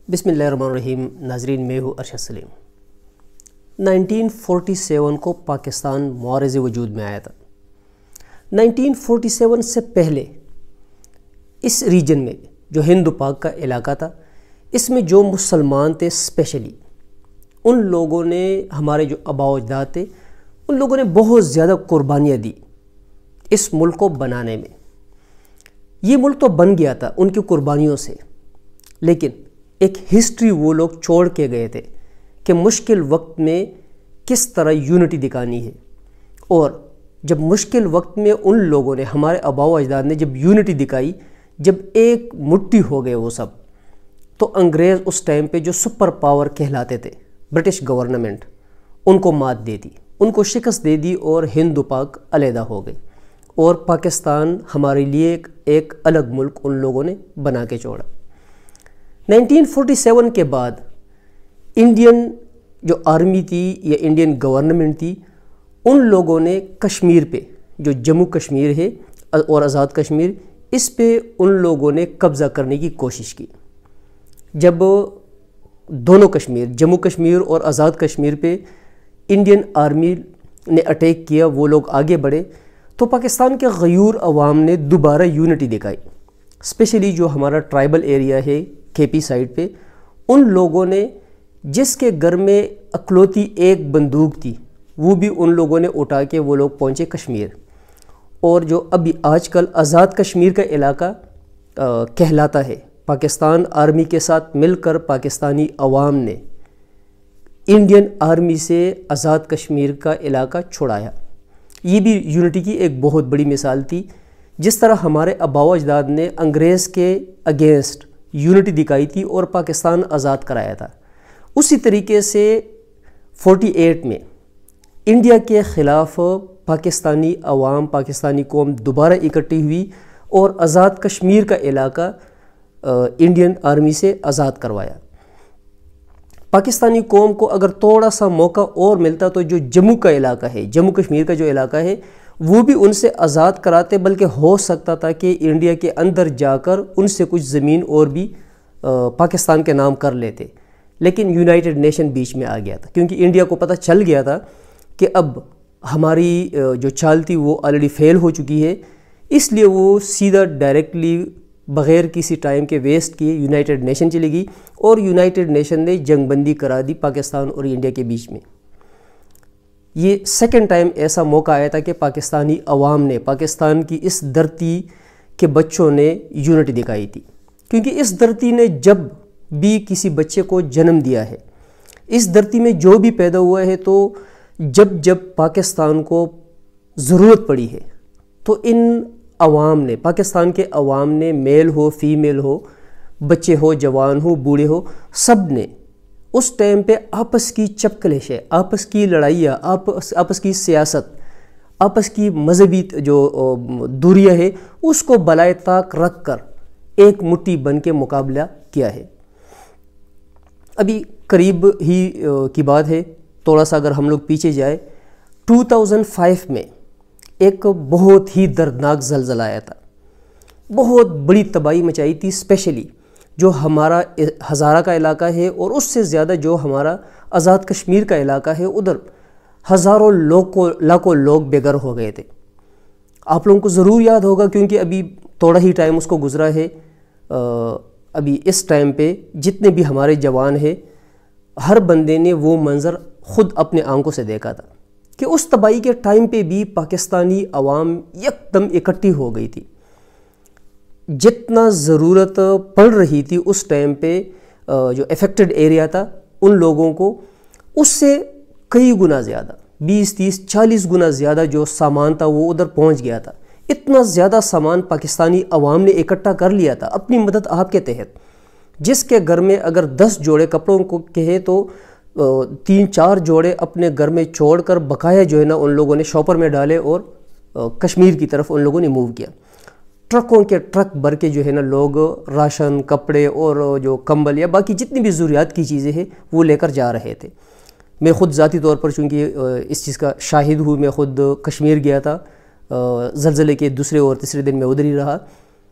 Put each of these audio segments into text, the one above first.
بسم اللہ الرحمن الرحیم. ناظرین، میں ہوں ارشد سلیم. 1947 کو پاکستان معارض وجود میں آیا تھا. 1947 سے پہلے اس ریجن میں جو ہند پاک کا علاقہ تھا، اس میں جو مسلمان تھے اسپیشلی ان لوگوں نے، ہمارے جو آباء و اجداد تھے، ان لوگوں نے بہت زیادہ قربانیاں دی اس ملک کو بنانے میں. یہ ملک تو بن گیا تھا ان کی قربانیوں سے، لیکن ایک ہسٹری وہ لوگ چھوڑ کے گئے تھے کہ مشکل وقت میں کس طرح یونٹی دکھانی ہے. اور جب مشکل وقت میں ان لوگوں نے، ہمارے آباء و اجداد نے جب یونٹی دکھائی، جب ایک مٹھی ہو گئے وہ سب، تو انگریز اس ٹائم پہ جو سپر پاور کہلاتے تھے، برٹش گورنمنٹ، ان کو مات دے دی، ان کو شکست دے دی اور ہند پاک علیحدہ ہو گئے اور پاکستان ہمارے لیے ایک الگ ملک ان لوگوں نے بنا کے چھوڑا. 1947 کے بعد انڈین جو آرمی تھی یا انڈین گورنمنٹ تھی، ان لوگوں نے کشمیر پہ، جو جموں کشمیر ہے اور آزاد کشمیر، اس پہ ان لوگوں نے قبضہ کرنے کی کوشش کی. جب دونوں کشمیر، جموں کشمیر اور آزاد کشمیر پہ انڈین آرمی نے اٹیک کیا، وہ لوگ آگے بڑھے، تو پاکستان کے غیور عوام نے دوبارہ یونٹی دکھائی. اسپیشلی جو ہمارا ٹرائبل ایریا ہے کے پی سائڈ پہ، ان لوگوں نے، جس کے گھر میں اکلوتی ایک بندوق تھی، وہ بھی ان لوگوں نے اٹھا کے وہ لوگ پہنچے کشمیر. اور جو ابھی آج کل آزاد کشمیر کا علاقہ کہلاتا ہے، پاکستان آرمی کے ساتھ مل کر پاکستانی عوام نے انڈین آرمی سے آزاد کشمیر کا علاقہ چھڑایا. یہ بھی یونٹی کی ایک بہت بڑی مثال تھی. جس طرح ہمارے آباء و اجداد نے انگریز کے اگینسٹ یونٹی دکھائی تھی اور پاکستان آزاد کرایا تھا، اسی طریقے سے 48 میں انڈیا کے خلاف پاکستانی عوام، پاکستانی قوم دوبارہ اکٹھی ہوئی اور آزاد کشمیر کا علاقہ انڈین آرمی سے آزاد کروایا. پاکستانی قوم کو اگر تھوڑا سا موقع اور ملتا تو جو جموں کا علاقہ ہے، جموں کشمیر کا جو علاقہ ہے، وہ بھی ان سے آزاد کراتے، بلکہ ہو سکتا تھا کہ انڈیا کے اندر جا کر ان سے کچھ زمین اور بھی پاکستان کے نام کر لیتے. لیکن یونائٹڈ نیشن بیچ میں آ گیا تھا، کیونکہ انڈیا کو پتہ چل گیا تھا کہ اب ہماری جو چال تھی وہ آلریڈی فیل ہو چکی ہے. اس لیے وہ سیدھا ڈائریکٹلی بغیر کسی ٹائم کے ویسٹ کیے یونائٹڈ نیشن چلی گئی اور یونائٹڈ نیشن نے جنگ بندی کرا دی پاکستان اور انڈیا کے بیچ میں. یہ سیکنڈ ٹائم ایسا موقع آیا تھا کہ پاکستانی عوام نے، پاکستان کی اس دھرتی کے بچوں نے یونٹی دکھائی تھی. کیونکہ اس دھرتی نے جب بھی کسی بچے کو جنم دیا ہے، اس دھرتی میں جو بھی پیدا ہوا ہے، تو جب پاکستان کو ضرورت پڑی ہے تو ان عوام نے، پاکستان کے عوام نے، میل ہو فیمیل ہو، بچے ہو جوان ہو بوڑھے ہو، سب نے اس ٹائم پہ آپس کی چپکلشیں، آپس کی لڑائیاں، آپس کی سیاست، آپس کی مذہبی جو دوریاں ہے، اس کو بالائے طاق رکھ کر ایک مٹھی بن کے مقابلہ کیا ہے. ابھی قریب ہی کی بات ہے، تھوڑا سا اگر ہم لوگ پیچھے جائے، 2005 میں ایک بہت ہی دردناک زلزلہ آیا تھا، بہت بڑی تباہی مچائی تھی. اسپیشلی جو ہمارا ہزارہ کا علاقہ ہے اور اس سے زیادہ جو ہمارا آزاد کشمیر کا علاقہ ہے، ادھر ہزاروں لاکھوں لوگ بے گھر ہو گئے تھے. آپ لوگوں کو ضرور یاد ہوگا، کیونکہ ابھی تھوڑا ہی ٹائم اس کو گزرا ہے. ابھی اس ٹائم پہ جتنے بھی ہمارے جوان ہیں، ہر بندے نے وہ منظر خود اپنے آنکھوں سے دیکھا تھا کہ اس تباہی کے ٹائم پہ بھی پاکستانی عوام یکدم اکٹھی ہو گئی تھی. جتنا ضرورت پڑ رہی تھی اس ٹائم پہ جو افیکٹڈ ایریا تھا ان لوگوں کو، اس سے کئی گنا زیادہ، 20 30 40 گنا زیادہ جو سامان تھا وہ ادھر پہنچ گیا تھا. اتنا زیادہ سامان پاکستانی عوام نے اکٹھا کر لیا تھا اپنی مدد آپ کے تحت. جس کے گھر میں اگر 10 جوڑے کپڑوں کو کہے تو 3-4 جوڑے اپنے گھر میں چھوڑ کر بقایا جو ہے نا ان لوگوں نے شاپر میں ڈالے اور کشمیر کی طرف ان لوگوں نے موو کیا. ٹرکوں کے ٹرک بھر کے جو ہے نا لوگ راشن، کپڑے اور جو کمبل یا باقی جتنی بھی ضروریات کی چیزیں ہیں وہ لے کر جا رہے تھے. میں خود ذاتی طور پر چونکہ اس چیز کا شاہد ہوں، میں خود کشمیر گیا تھا، زلزلے کے دوسرے اور تیسرے دن میں ادھر ہی رہا.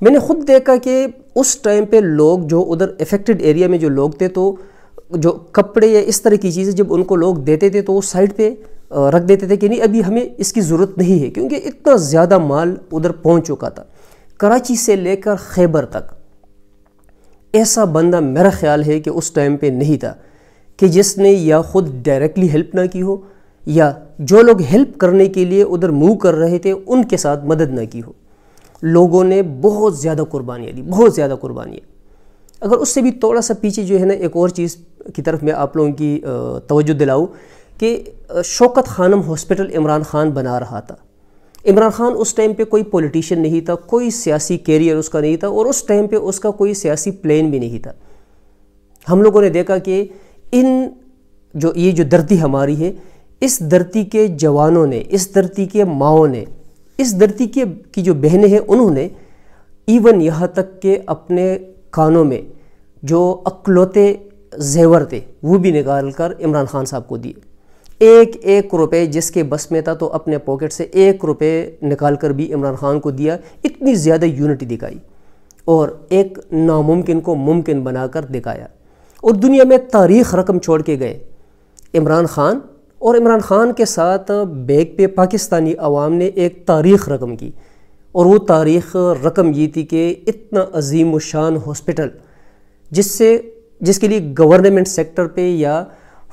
میں نے خود دیکھا کہ اس ٹائم پہ لوگ جو ادھر افیکٹڈ ایریا میں جو لوگ تھے تو جو کپڑے یا اس طرح کی چیزیں جب ان کو لوگ دیتے تھے تو وہ سائڈ پہ رکھ دیتے تھے کہ نہیں ابھی ہمیں اس کی ضرورت نہیں ہے، کیونکہ اتنا زیادہ مال ادھر پہنچ چکا تھا۔ کراچی سے لے کر خیبر تک ایسا بندہ میرا خیال ہے کہ اس ٹائم پہ نہیں تھا کہ جس نے یا خود ڈائریکٹلی ہیلپ نہ کی ہو یا جو لوگ ہیلپ کرنے کے لیے ادھر موو کر رہے تھے ان کے ساتھ مدد نہ کی ہو۔ لوگوں نے بہت زیادہ قربانیاں دی، بہت زیادہ قربانیاں۔ اگر اس سے بھی تھوڑا سا پیچھے جو ہے نا ایک اور چیز کی طرف میں آپ لوگوں کی توجہ دلاؤں کہ شوکت خانم ہاسپٹل عمران خان بنا رہا تھا۔ عمران خان اس ٹائم پہ کوئی پولیٹیشین نہیں تھا، کوئی سیاسی کیریئر اس کا نہیں تھا، اور اس ٹائم پہ اس کا کوئی سیاسی پلان بھی نہیں تھا۔ ہم لوگوں نے دیکھا کہ یہ جو دھرتی ہماری ہے، اس دھرتی کے جوانوں نے، اس دھرتی کے ماؤں نے، اس دھرتی کی جو بہنیں ہیں انہوں نے ایون یہاں تک کہ اپنے کانوں میں جو اکلوتے زیور تھے وہ بھی نکال کر عمران خان صاحب کو دیے۔ ایک ایک روپے جس کے بس میں تھا تو اپنے پاکٹ سے 1 روپے نکال کر بھی عمران خان کو دیا۔ اتنی زیادہ یونٹی دکھائی اور ایک ناممکن کو ممکن بنا کر دکھایا، اور دنیا میں تاریخ رقم چھوڑ کے گئے عمران خان، اور عمران خان کے ساتھ بیک پہ پاکستانی عوام نے ایک تاریخ رقم کی، اور وہ تاریخ رقم یہ تھی کہ اتنا عظیم و شان ہاسپٹل جس کے لیے گورنمنٹ سیکٹر پہ یا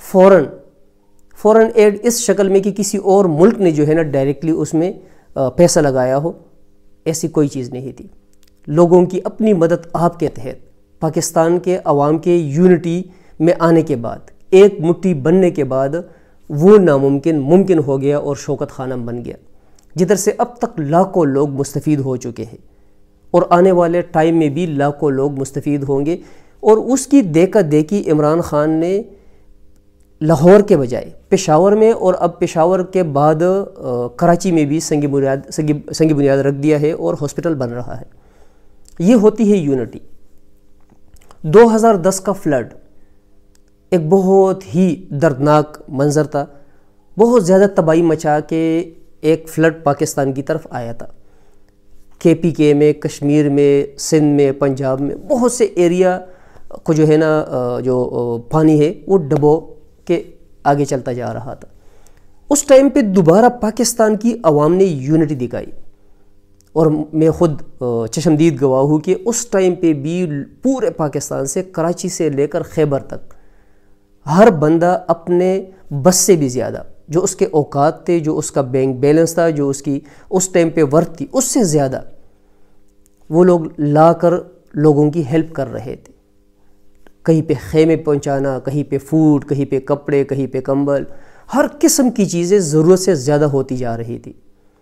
فورن ایڈ اس شکل میں کہ کسی اور ملک نے جو ہے نا ڈائریکٹلی اس میں پیسہ لگایا ہو، ایسی کوئی چیز نہیں تھی۔ لوگوں کی اپنی مدد آپ کے تحت پاکستان کے عوام کے یونٹی میں آنے کے بعد، ایک مٹھی بننے کے بعد، وہ ناممکن ممکن ہو گیا اور شوکت خانم بن گیا، جدھر سے اب تک لاکھوں لوگ مستفید ہو چکے ہیں، اور آنے والے ٹائم میں بھی لاکھوں لوگ مستفید ہوں گے۔ اور اس کی دیکھا دیکھی عمران خان نے لاہور کے بجائے پشاور میں، اور اب پشاور کے بعد کراچی میں بھی سنگ بنیاد رکھ دیا ہے اور ہاسپٹل بن رہا ہے۔ یہ ہوتی ہے یونٹی۔ 2010 کا فلڈ ایک بہت ہی دردناک منظر تھا، بہت زیادہ تباہی مچا کے ایک فلڈ پاکستان کی طرف آیا تھا۔ KPK میں، کشمیر میں، سندھ میں، پنجاب میں بہت سے ایریا کو جو ہے نا جو پانی ہے وہ ڈبو کے آگے چلتا جا رہا تھا۔ اس ٹائم پہ دوبارہ پاکستان کی عوام نے یونٹی دکھائی، اور میں خود چشمدید گواہ ہوں کہ اس ٹائم پہ بھی پورے پاکستان سے، کراچی سے لے کر خیبر تک، ہر بندہ اپنے بس سے بھی زیادہ، جو اس کے اوقات تھے، جو اس کا بینک بیلنس تھا، جو اس کی اس ٹائم پہ ورتھ تھی، اس سے زیادہ وہ لوگ لا کر لوگوں کی ہیلپ کر رہے تھے۔ کہیں پہ خیمے پہنچانا، کہیں پہ فوڈ، کہیں پہ کپڑے، کہیں پہ کمبل، ہر قسم کی چیزیں ضرورت سے زیادہ ہوتی جا رہی تھی۔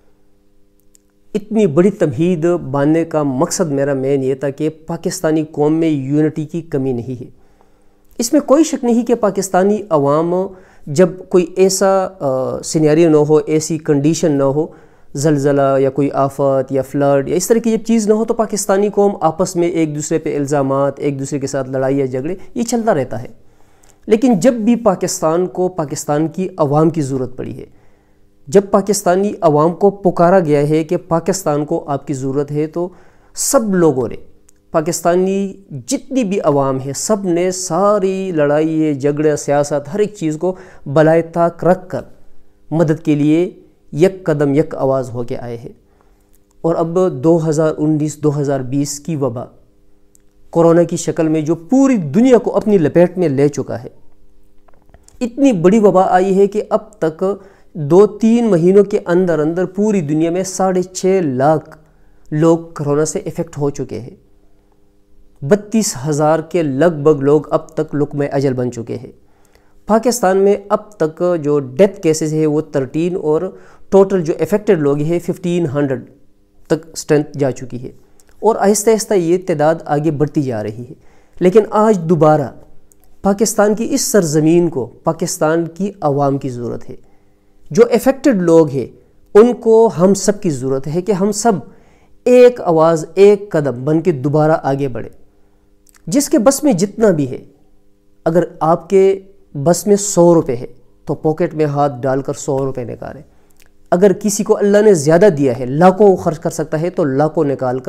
اتنی بڑی تمہید باندھنے کا مقصد میرا مین یہ تھا کہ پاکستانی قوم میں یونٹی کی کمی نہیں ہے۔ اس میں کوئی شک نہیں کہ پاکستانی عوام جب کوئی ایسا سینیریو نہ ہو، ایسی کنڈیشن نہ ہو، زلزلہ یا کوئی آفت یا فلڈ یا اس طرح کی جب چیز نہ ہو، تو پاکستانی قوم آپس میں ایک دوسرے پہ الزامات، ایک دوسرے کے ساتھ لڑائی یا جھگڑے، یہ چلتا رہتا ہے۔ لیکن جب بھی پاکستان کو پاکستان کی عوام کی ضرورت پڑی ہے، جب پاکستانی عوام کو پکارا گیا ہے کہ پاکستان کو آپ کی ضرورت ہے، تو سب لوگوں نے، پاکستانی جتنی بھی عوام ہے، سب نے ساری لڑائی، جھگڑے، سیاست، ہر ایک چیز کو بالائے طاق رکھ کر مدد کے لیے یک قدم یک آواز ہو کے آئے ہیں۔ اور اب 2019-2020 کی وبا کورونا کی شکل میں جو پوری دنیا کو اپنی لپیٹ میں لے چکا ہے، اتنی بڑی وبا آئی ہے کہ اب تک 2-3 مہینوں کے اندر اندر پوری دنیا میں 6.5 لاکھ لوگ کورونا سے افیکٹ ہو چکے ہیں۔ 32,000 کے لگ بھگ لوگ اب تک لقمہ اجل بن چکے ہیں۔ پاکستان میں اب تک جو ڈیتھ کیسز ہے وہ 13، اور ٹوٹل جو افیکٹڈ لوگ ہیں 1500 تک اسٹرینتھ جا چکی ہے، اور آہستہ آہستہ یہ تعداد آگے بڑھتی جا رہی ہے۔ لیکن آج دوبارہ پاکستان کی اس سرزمین کو پاکستان کی عوام کی ضرورت ہے۔ جو افیکٹڈ لوگ ہیں ان کو ہم سب کی ضرورت ہے کہ ہم سب ایک آواز، ایک قدم بن کے دوبارہ آگے بڑھیں۔ جس کے بس میں جتنا بھی ہے، اگر آپ کے بس میں 100 روپے ہے تو پاکٹ میں ہاتھ ڈال کر 100 روپے نکالیں۔ اگر کسی کو اللہ نے زیادہ دیا ہے، لاکھوں خرچ کر سکتا ہے، تو لاکھوں نکال کر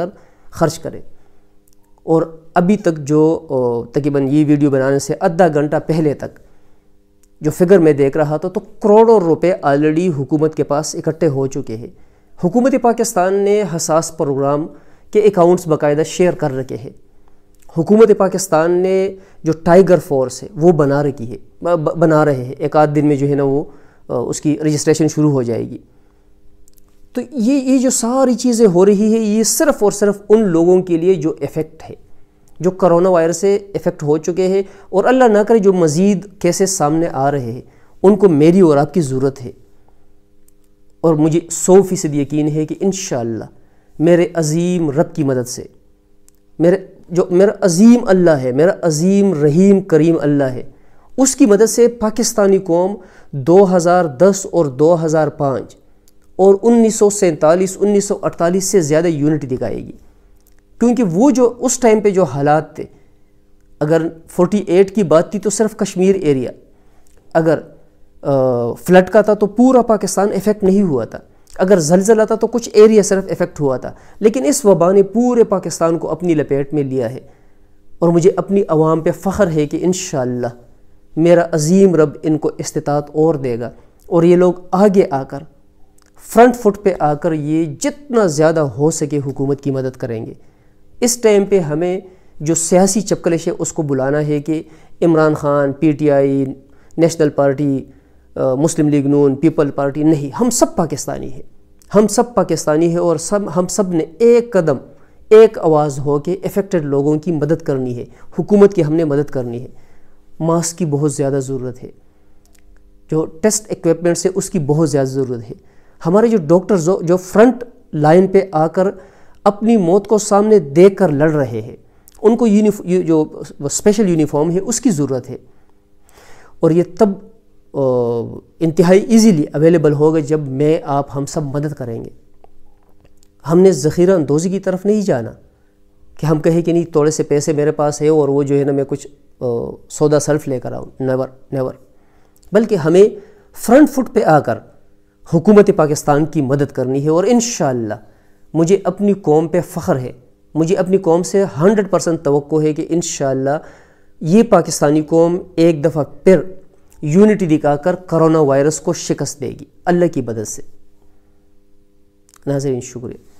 خرچ کرے. اور ابھی تک جو تقریباً یہ ویڈیو بنانے سے آدھا گھنٹہ پہلے تک جو فگر میں دیکھ رہا تھا تو کروڑوں روپے آلریڈی حکومت کے پاس اکٹھے ہو چکے ہیں. حکومت پاکستان نے حساس پروگرام کے اکاؤنٹس باقاعدہ شیئر کر رکھے ہیں. حکومت پاکستان نے جو ٹائیگر فورس ہے وہ بنا رہے ہیں. ایک آدھ دن میں جو ہے نا وہ اس کی رجسٹریشن شروع ہو جائے گی. تو یہ جو ساری چیزیں ہو رہی ہے یہ صرف اور صرف ان لوگوں کے لیے جو افیکٹ ہے, جو کرونا وائرس سے افیکٹ ہو چکے ہیں, اور اللہ نہ کرے جو مزید کیسز سامنے آ رہے ہیں ان کو میری اور آپ کی ضرورت ہے. اور مجھے 100% یقین ہے کہ انشاءاللہ میرے عظیم رب کی مدد سے, میرا عظیم اللہ ہے, میرا عظیم رحیم کریم اللہ ہے, اس کی مدد سے پاکستانی قوم 2010 اور 2005 اور 1947 1948 سے زیادہ یونٹی دکھائے گی. کیونکہ وہ جو اس ٹائم پہ جو حالات تھے, اگر 48 کی بات تھی تو صرف کشمیر ایریا, اگر فلڈ کا تھا تو پورا پاکستان افیکٹ نہیں ہوا تھا, اگر زلزلہ تھا تو کچھ ایریا صرف افیکٹ ہوا تھا. لیکن اس وبا نے پورے پاکستان کو اپنی لپیٹ میں لیا ہے, اور مجھے اپنی عوام پہ فخر ہے کہ انشاءاللہ میرا عظیم رب ان کو استطاعت اور دے گا, اور یہ لوگ آگے آ کر فرنٹ فٹ پہ آ کر یہ جتنا زیادہ ہو سکے حکومت کی مدد کریں گے. اس ٹائم پہ ہمیں جو سیاسی چپکلش ہے اس کو بلانا ہے کہ Imran Khan, P T I, national party, Muslim League Noon, people party, نہیں, ہم سب پاکستانی ہیں, ہم سب پاکستانی ہیں, اور ہم سب نے ایک قدم ایک آواز ہو کے افیکٹڈ لوگوں کی مدد کرنی ہے. حکومت کی ہم نے مدد کرنی ہے. ماسک کی بہت زیادہ ضرورت ہے, جو ٹیسٹ ایکوپمنٹس ہے اس کی بہت زیادہ ضرورت ہے. ہمارے جو ڈاکٹرز جو فرنٹ لائن پہ آ کر اپنی موت کو سامنے دیکھ کر لڑ رہے ہیں, ان کو جو اسپیشل یونیفارم ہے اس کی ضرورت ہے. اور یہ تب انتہائی ایزیلی اویلیبل ہوگا جب میں آپ ہم سب مدد کریں گے. ہم نے ذخیرہ اندوزی کی طرف نہیں جانا کہ ہم کہیں کہ نہیں تھوڑے سے پیسے میرے پاس ہے اور وہ جو ہے نا میں کچھ سودا سلف لے کر آؤں, نیور. بلکہ ہمیں فرنٹ فٹ پہ آ کر حکومت پاکستان کی مدد کرنی ہے. اور انشاءاللہ مجھے اپنی قوم پہ فخر ہے, مجھے اپنی قوم سے 100% توقع ہے کہ انشاءاللہ یہ پاکستانی قوم ایک دفعہ پھر یونٹی دکھا کر کرونا وائرس کو شکست دے گی اللہ کی مدد سے. ناظرین شکریہ.